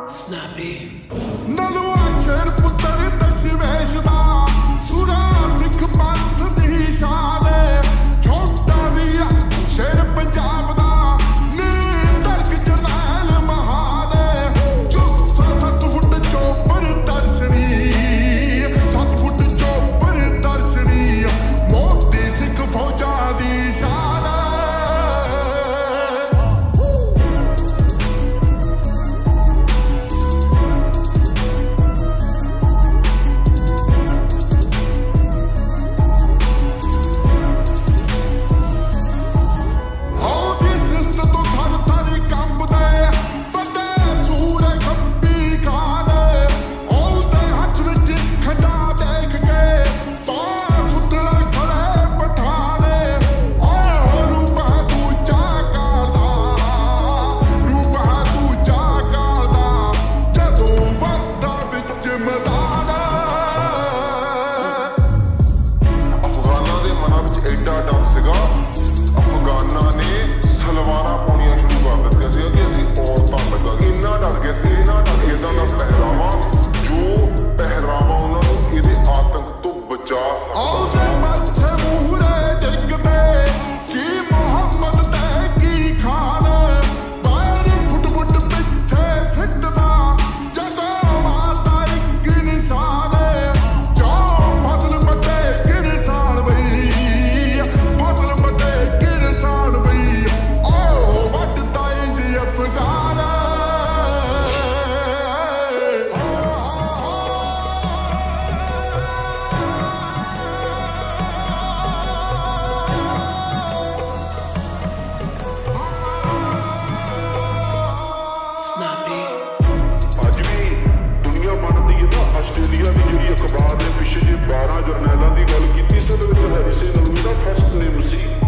Snappy. Nalwa ਸ਼ੇਰ ਪੁੱਤਰ ਦਸ਼ਮੇਸ਼ ਦਾ ਸੁਰਾ ਸਿੱਖ ਪੰਥ ਦੀ ਸ਼ਾਨ ਛੋਟਾ ਵੀਰ ਸ਼ੇਰ ਪੰਜਾਬ ਦਾ ਨੀ ਧਰਕ ਜਰਨੈਲ ਮਹਾਨ ਜੋ 7 ਫੁੱਟ ਚੋਪਰ ਦਰਸ਼ਨੀ 7 ਫੁੱਟ ਚੋਪਰ ਦਰਸ਼ਨੀ ਮੋਤੀ ਸਿੱਖ ਫੌਜਾਂ ਦੀ ਸ਼ਾਨ ਅਫਗਾਨਾਂ ਨੇ ਸਲਵਾਰਾਂ ਪਾਉਣੀਆਂ ਸ਼ੁਰੂ ਕਰ ਦਿੱਤੀਆਂ ਸੀ ਕਿ ਅਸੀਂ ਔਰਤਾਂ ਲੱਗਾਂਗੇ। ਇੰਨਾ ਡਰ ਗਏ ਸੀ, ਇਹਨਾਂ ਦਾ ਇੱਦਾਂ ਦਾ ਪਹਿਰਾਵਾ ਜੋ ਪਹਿਰਾਵਾ ਉਹਨਾਂ ਨੂੰ ਇਹਦੇ ਆਤੰਕ ਤੋਂ ਬਚਾ ਸਕਦਾ। ਅੱਜ ਵੀ ਦੁਨੀਆ ਬਣਦੀ ਹੈ ਨਾ। ਆਸਟ੍ਰੇਲੀਆ ਦੀ ਜਿਹੜੀ ਅਖਬਾਰ ਨੇ ਪਿੱਛੇ ਜੇ 12 ਜਰਨੈਲਾਂ ਦੀ ਗੱਲ ਕੀਤੀ ਸੀ, ਉਹਦੇ ਵਿੱਚ ਹੈਰੀ ਸਿੰਘ ਨਲੂਈ ਦਾ ਫਸਟ ਨੇਮ ਸੀ।